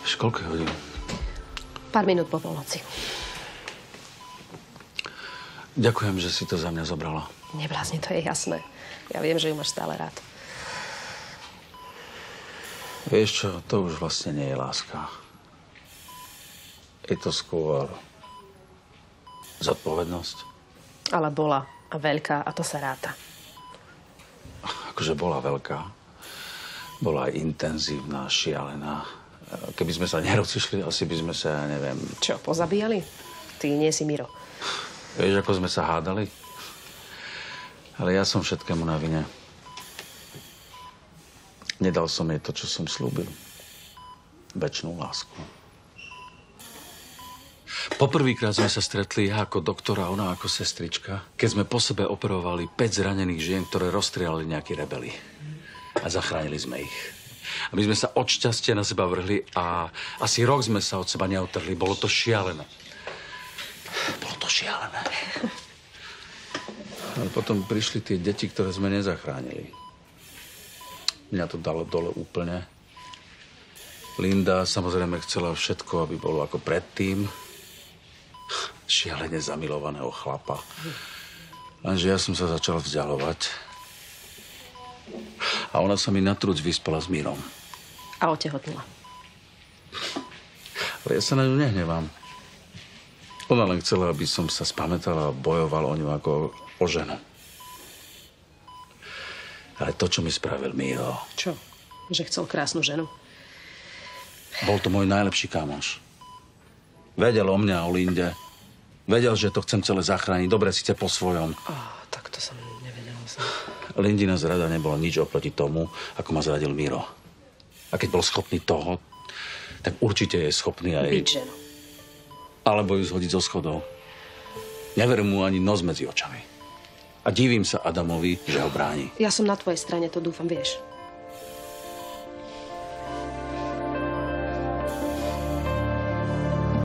Koľko je hodín? Pár minút po polnoci. Ďakujem, že si to za mňa zobrala. Neblázni, to je jasné. Ja viem, že ju máš stále rád. Vieš čo, to už vlastne nie je láska. Je to skôr zodpovednosť. Ale bola a veľká a to sa ráta. Akože bola veľká. Bola aj intenzívna, šialená. Keby sme sa nerozišli, asi by sme sa, ja neviem... Čo, pozabíjali? Ty nie si Miro. Vieš, ako sme sa hádali? Ale ja som všetkému na vine. Nedal som jej to, čo som slúbil. Večnú lásku. Poprvýkrát sme sa stretli ja ako doktor a ona ako sestrička, keď sme po sebe operovali 5 zranených žien, ktoré rozstrieľali nejakí rebeli. A zachránili sme ich. A my sme sa od šťastia na seba vrhli a asi rok sme sa od seba neotrhli. Bolo to šialené. Bolo to šialené. Ale potom prišli tie deti, ktoré sme nezachránili. Mňa to dalo dole úplne. Linda samozrejme chcela všetko, aby bolo ako predtým. Šialene zamilovaného chlapa. Lenže ja som sa začal vzdialovať. A ona sa mi na truc vyspala s Mírom. A otehotnila. Ale ja sa na ňu nehnevám. Ona len chcela, aby som sa spamätal a bojoval o ňu ako o ženu. Ale to, čo mi spravil Míro... Čo? Že chcel krásnu ženu? Bol to môj najlepší kamoš. Vedel o mňa, o Linde. Vedel, že to chcem celé zachrániť. Dobre, síce po svojom. Tak to som nevedela. Lindina zrada nebola nič oproti tomu, ako ma zradil Míro. A keď bol schopný toho, tak určite je schopný aj... Byť ženu. Alebo ju zhodiť zo schodov. Neverím mu ani nos medzi očami. A divím sa Adamovi, že ho bráni. Ja som na tvojej strane, to dúfam, vieš.